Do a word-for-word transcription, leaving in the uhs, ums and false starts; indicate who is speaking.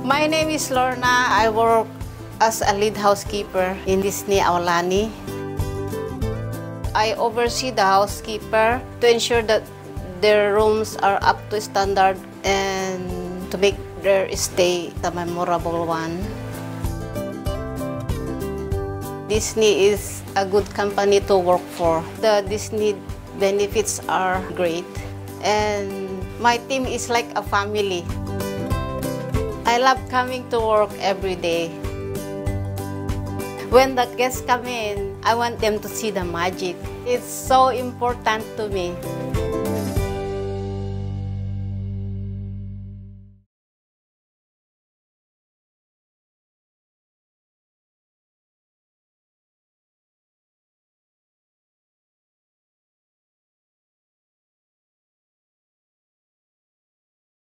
Speaker 1: My name is Lorna. I work as a lead housekeeper in Disney Aulani. I oversee the housekeeper to ensure that their rooms are up to standard and to make their stay a memorable one. Disney is a good company to work for. The Disney benefits are great, and my team is like a family. I love coming to work every day. When the guests come in, I want them to see the magic. It's so important to me.